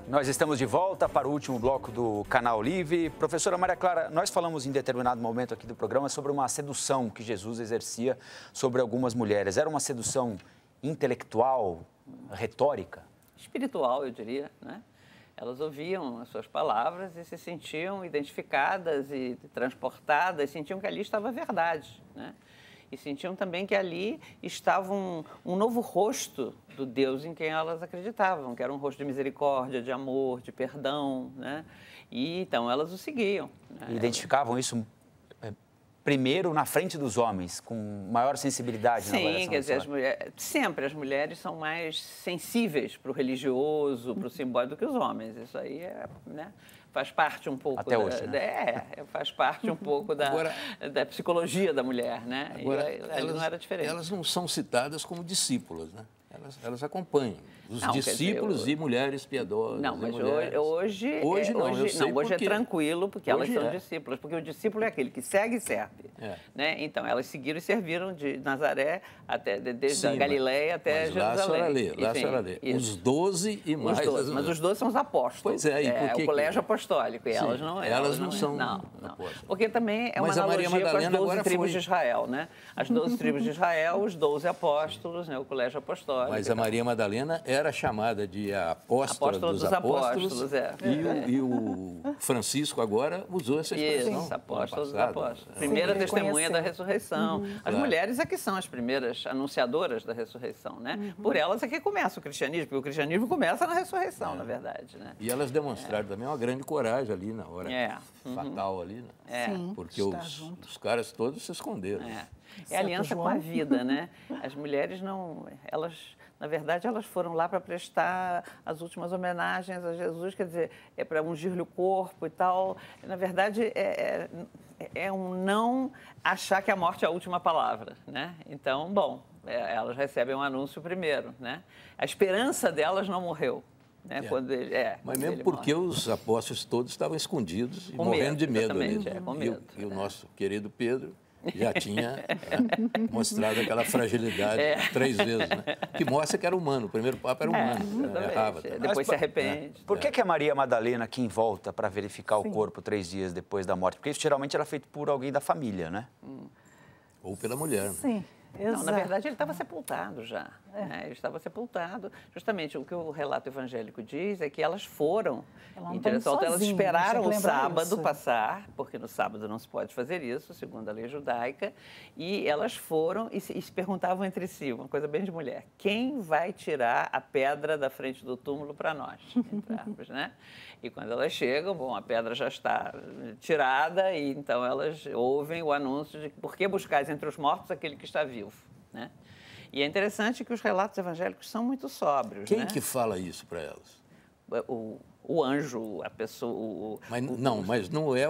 Nós estamos de volta para o último bloco do Canal Livre. Professora Maria Clara, nós falamos em determinado momento aqui do programa sobre uma sedução que Jesus exercia sobre algumas mulheres. Era uma sedução intelectual, retórica? Espiritual, eu diria, né? Elas ouviam as suas palavras e se sentiam identificadas e transportadas, sentiam que ali estava a verdade, né? E sentiam também que ali estava um novo rosto do Deus em quem elas acreditavam, que era um rosto de misericórdia, de amor, de perdão, né? E então elas o seguiam, né? Identificavam isso primeiro na frente dos homens, com maior sensibilidade na avaliação. Sim, quer dizer, sempre as mulheres são mais sensíveis para o religioso, para o simbólico do que os homens. Isso aí né, faz parte um pouco até hoje, né? Faz parte um pouco da psicologia da mulher, né? Agora, elas não era diferente. Elas não são citadas como discípulas, né? Elas acompanham os discípulos e mulheres piedosas. Não, mas hoje é tranquilo, porque elas são discípulas, porque o discípulo é aquele que segue e serve. Né? Então, elas seguiram e serviram de Nazaré, desde a Galileia até Jerusalém. Lá a senhora lê. Os 12 e mais. Mas os 12 são os apóstolos. Pois é, o colégio apostólico, e elas não são. Elas não são apóstolas. Porque também é uma analogia com as 12 tribos de Israel, né? As 12 tribos de Israel, os 12 apóstolos, né? O colégio apostólico. Mas a Maria Madalena era chamada de apóstola dos apóstolos. E o Francisco agora usou essa expressão. Isso, apóstolo dos apóstolos. Primeira testemunha da ressurreição. As mulheres é que são as primeiras anunciadoras da ressurreição, né? Por elas é que começa o cristianismo, porque o cristianismo começa na ressurreição, na verdade, né? E elas demonstraram também uma grande coragem ali na hora fatal ali, né? Porque os caras todos se esconderam. É aliança com a vida, né? As mulheres na verdade, elas foram lá para prestar as últimas homenagens a Jesus, quer dizer, é para ungir-lhe o corpo e tal. Na verdade, é um não achar que a morte é a última palavra, né? Então, bom, elas recebem um anúncio primeiro, né? A esperança delas não morreu. Né? Mas mesmo porque os apóstolos todos estavam escondidos e morrendo de medo. Com medo. E o nosso querido Pedro já tinha mostrado aquela fragilidade 3 vezes, né? Que mostra que era humano. O primeiro Papa era humano. Errava. Depois se arrepende. Por que a Maria Madalena aqui volta para verificar o corpo 3 dias depois da morte? Porque isso geralmente era feito por alguém da família, né? Ou pela mulher. Sim. Não, na verdade, ele estava sepultado já. Né? Ele estava sepultado. Justamente o que o relato evangélico diz é que elas foram em direção ao elas esperaram o sábado passar, porque no sábado não se pode fazer isso, segundo a lei judaica, e elas foram e se perguntavam entre si, uma coisa bem de mulher, quem vai tirar a pedra da frente do túmulo para nós? Entrarmos, né? E quando elas chegam, bom, a pedra já está tirada, e então elas ouvem o anúncio de por que buscais entre os mortos aquele que está vivo, né? E é interessante que os relatos evangélicos são muito sóbrios. Quem né? que fala isso para elas? O anjo, a pessoa... Mas não é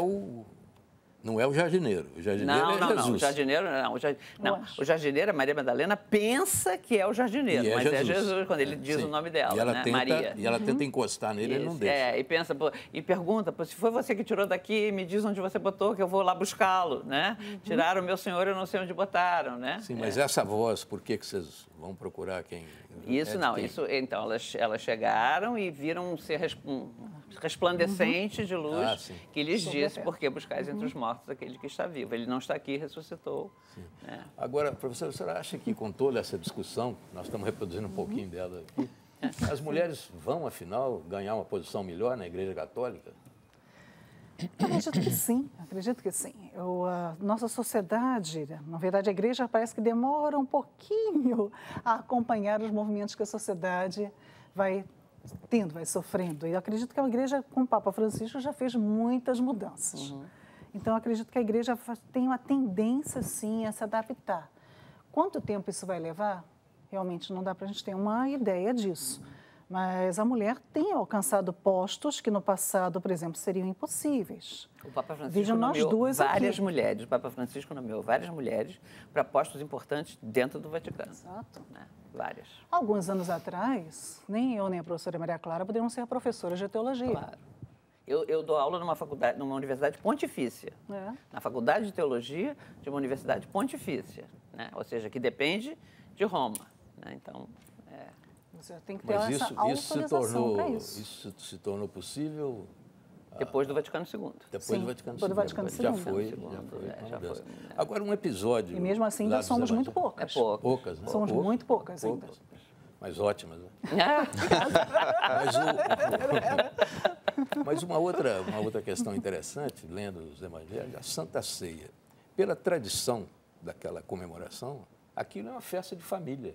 o jardineiro. O jardineiro é Jesus. Não, o jardineiro não. O jardineiro, a Maria Madalena, pensa que é o jardineiro, mas é Jesus quando ele diz o nome dela, né? Maria. E ela tenta encostar nele, ele não deixa. E pergunta, se foi você que tirou daqui, me diz onde você botou, que eu vou lá buscá-lo, né? Tiraram o meu senhor, eu não sei onde botaram, né? Sim, mas essa voz, por que vocês vão procurar quem... Então, elas chegaram e viram um ser resplandecente de luz que lhes disse por que buscais entre os mortos aquele que está vivo. Ele não está aqui, ressuscitou. Né? Agora, professora, a senhora acha que com toda essa discussão, nós estamos reproduzindo um pouquinho dela aqui, as mulheres vão, afinal, ganhar uma posição melhor na Igreja Católica? Acredito que sim. Nossa sociedade, na verdade, a igreja parece que demora um pouquinho a acompanhar os movimentos que a sociedade vai tendo, vai sofrendo. E eu acredito que a igreja, com o Papa Francisco, já fez muitas mudanças. Então, eu acredito que a igreja tem uma tendência, sim, a se adaptar. Quanto tempo isso vai levar? Realmente não dá para a gente ter uma ideia disso. Mas a mulher tem alcançado postos que no passado, por exemplo, seriam impossíveis. O Papa Francisco nomeou várias mulheres. O Papa Francisco nomeou várias mulheres para postos importantes dentro do Vaticano. Exato. Né? Várias. Alguns anos atrás, nem eu nem a professora Maria Clara poderiam ser professoras de teologia. Claro. Eu dou aula numa universidade pontifícia. Na faculdade de teologia de uma universidade pontifícia. Né? Ou seja, que depende de Roma. Né? Então... Você tem que ter essa autorização para isso. Isso se tornou possível... Depois do Vaticano II. Depois do Vaticano II. Já foi. Agora, um episódio... E mesmo assim, ainda somos muito poucas. Poucas, né? Somos muito poucas ainda. Mas ótimas, né? Mas uma outra questão interessante, lendo os evangelhos, a Santa Ceia. Pela tradição daquela comemoração, aquilo é uma festa de família.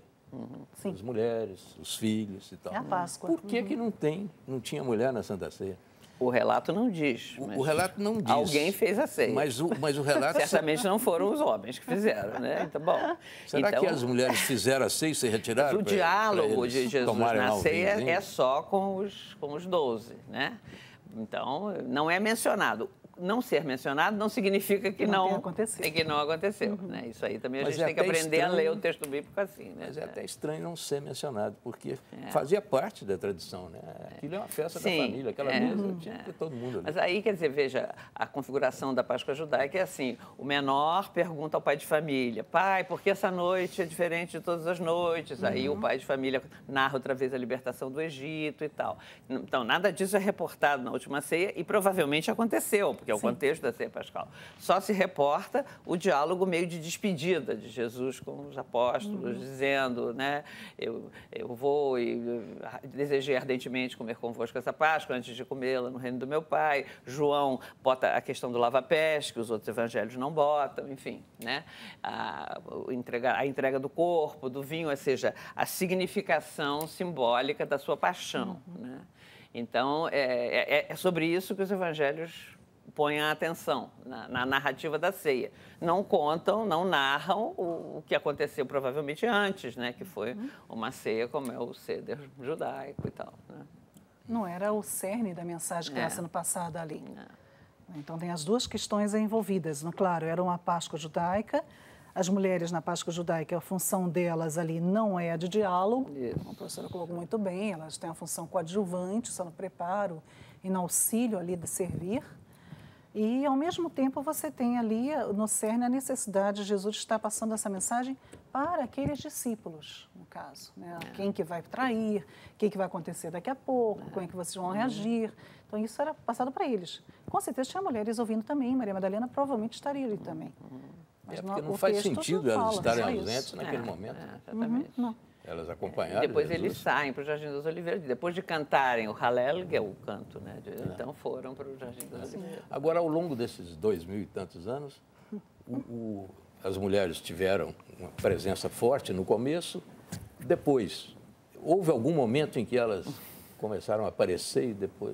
As mulheres, os filhos e tal. É a Páscoa. Por que não tinha mulher na Santa Ceia? O relato não diz. O relato não diz. Alguém fez a ceia. Mas o relato... Certamente não foram os homens que fizeram, né? Então, bom. Será que as mulheres fizeram a ceia e se retiraram? O diálogo de Jesus na ceia é só com os 12, né? Então, não é mencionado. Não ser mencionado não significa que não aconteceu. Né? Isso aí também a gente tem que aprender a ler o texto bíblico assim. Né? Mas é até estranho não ser mencionado, porque fazia parte da tradição. Né? Aquilo é uma festa da família, aquela mesa tinha que ter todo mundo ali. Mas aí, quer dizer, veja, a configuração da Páscoa judaica é assim, o menor pergunta ao pai de família, pai, por que essa noite é diferente de todas as noites? Aí o pai de família narra outra vez a libertação do Egito e tal. Então, nada disso é reportado na última ceia e provavelmente aconteceu, porque é o contexto da ceia pascal. Só se reporta o diálogo meio de despedida de Jesus com os apóstolos, dizendo, né, eu vou e desejei ardentemente comer convosco essa Páscoa antes de comê-la no reino do meu Pai. João bota a questão do lava-pés, que os outros evangelhos não botam, enfim, né? A entrega do corpo, do vinho, ou seja, a significação simbólica da sua paixão, né? Então, é sobre isso que os evangelhos põem a atenção na narrativa da ceia. Não contam, não narram o que aconteceu provavelmente antes, né? Que foi uma ceia como é o Seder judaico e tal. Né? Não era o cerne da mensagem que estava sendo passada ali. Então, tem as duas questões envolvidas. Claro, era uma Páscoa judaica. As mulheres na Páscoa judaica, a função delas ali não é a de diálogo. A professora colocou muito bem, elas têm a função coadjuvante, só no preparo e no auxílio ali de servir. E, ao mesmo tempo, você tem ali no cerne a necessidade de Jesus estar passando essa mensagem para aqueles discípulos, no caso. Né? Quem que vai trair, o que vai acontecer daqui a pouco, como é que vocês vão reagir. Então, isso era passado para eles. Com certeza, tinha mulheres ouvindo também. Maria Madalena provavelmente estaria ali também. Mas porque não faz sentido elas estarem ausentes naquele momento. Exatamente. Não. Elas acompanharam Depois Jesus. eles saem para o Jardim das Oliveiras. Depois de cantarem o Hallel, que é o canto, né? Então foram para o Jardim das Oliveiras. Agora, ao longo desses 2000 e tantos anos, as mulheres tiveram uma presença forte no começo. Depois, houve algum momento em que elas começaram a aparecer e depois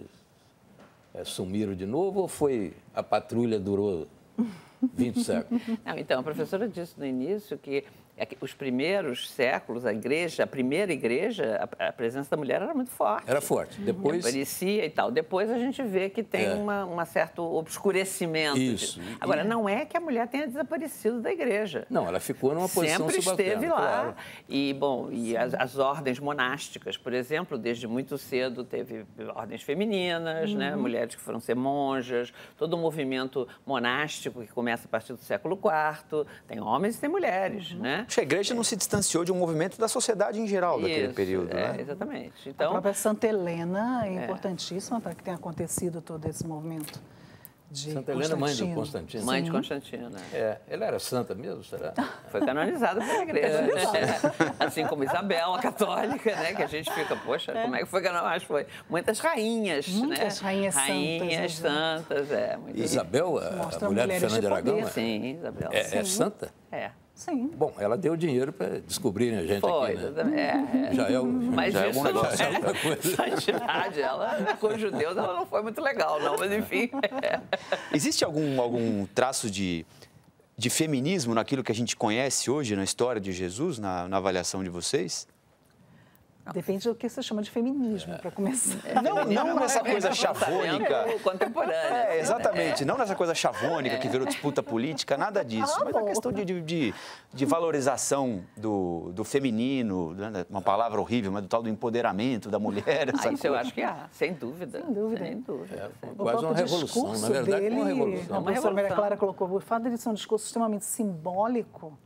sumiram de novo? Ou foi a patrulha durou 20 séculos? Não, então, a professora disse no início que os primeiros séculos, a primeira igreja, a presença da mulher era muito forte. Era forte. Depois... Aparecia e tal. Depois a gente vê que tem um certo obscurecimento. Isso. Agora, não é que a mulher tenha desaparecido da igreja. Não, ela ficou numa posição sempre subalterna. Esteve lá. Claro. E, bom, as ordens monásticas, por exemplo, desde muito cedo teve ordens femininas, né? Mulheres que foram ser monjas, todo o movimento monástico que começa a partir do século IV. Tem homens e tem mulheres, né? A igreja não se distanciou de um movimento da sociedade em geral daquele período, né? Exatamente. Então, a própria Santa Helena é importantíssima para que tenha acontecido todo esse movimento de Santa Helena, mãe do Constantino. Mãe de Constantino. Ela era santa mesmo, será? Foi canonizada pela igreja. Assim como Isabel, a católica, né? Que a gente fica, poxa, como é que foi canonizada? Acho que foi muitas rainhas, muitas né? Rainhas santas, Isabel, a mulher de Fernando de Aragão, sim, Isabel. É santa? É. Sim. Bom, ela deu dinheiro para descobrirem a gente aqui, né? Já é Mas já isso é alguma coisa. Santidade, ela, com os judeus, ela não foi muito legal, não, mas enfim. Existe algum traço de feminismo naquilo que a gente conhece hoje na história de Jesus, na avaliação de vocês? Depende do que você chama de feminismo, para começar. Não nessa coisa chavônica. Contemporânea. Exatamente. Não nessa coisa chavônica que virou disputa política, nada disso. Mas a questão de valorização do feminino, né? Uma palavra horrível, mas do tal do empoderamento da mulher. Isso eu acho que há, sem dúvida. Sem dúvida. Sem dúvida. Quase uma revolução, na verdade, dele, uma revolução. A professora Maria Clara colocou, o fato de ele ser um discurso extremamente simbólico,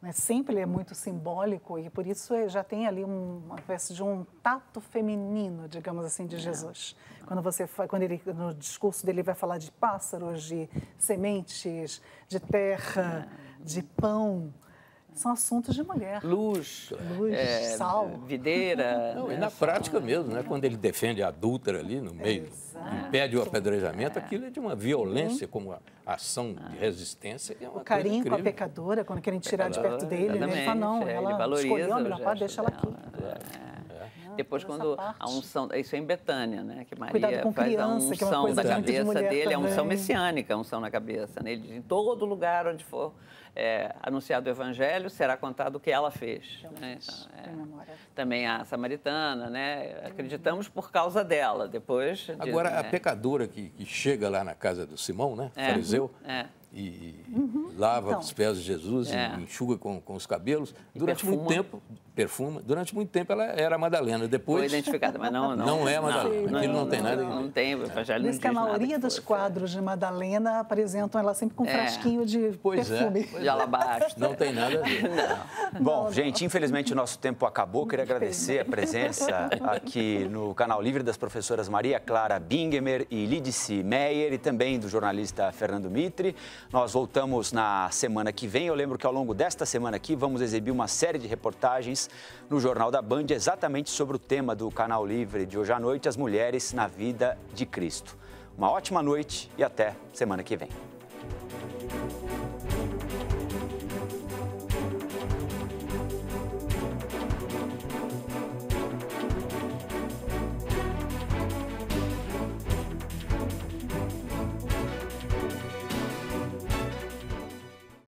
né? Sempre ele é muito simbólico e por isso já tem ali uma espécie de um tato feminino, digamos assim, de Jesus. Quando ele no discurso dele vai falar de pássaros, de sementes, de terra, de pão, são assuntos de mulher. Luz, sal, videira. Não, e na prática mesmo, né? Quando ele defende a adúltera ali no meio, impede o apedrejamento, aquilo é de uma violência como a ação de resistência. É uma o carinho coisa com a pecadora, quando querem tirar de perto dele, né? Ele fala, não, ela escolheu a melhor parte, deixa ela aqui. Depois, quando a unção, isso é em Betânia, né? Que Maria Cuidado com faz criança, a que é uma unção coisa da muito de cabeça mulher dele, a unção também. messiânica, a unção na cabeça. Né? Ele diz, em todo lugar onde for anunciado o evangelho, será contado o que ela fez. Né? Então, também a samaritana, né? Acreditamos por causa dela. Depois. Agora, a pecadora que chega lá na casa do Simão, né? Fariseu. E lava os pés de Jesus e enxuga com os cabelos. Durante muito tempo, perfuma. Durante muito tempo ela era Madalena. Depois foi identificada, mas não é Madalena. Aquilo não tem nada. Não tem, o evangelho não diz que a maioria dos quadros de Madalena apresentam ela sempre com um frasquinho de perfume. De alabastro. Não tem nada a ver. Bom, gente, infelizmente o nosso tempo acabou. Queria agradecer a presença aqui no Canal Livre das professoras Maria Clara Bingemer e Lídice Meyer e também do jornalista Fernando Mitre. Nós voltamos na semana que vem. Eu lembro que ao longo desta semana aqui vamos exibir uma série de reportagens no Jornal da Band exatamente sobre o tema do Canal Livre de hoje à noite, as mulheres na vida de Cristo. Uma ótima noite e até semana que vem.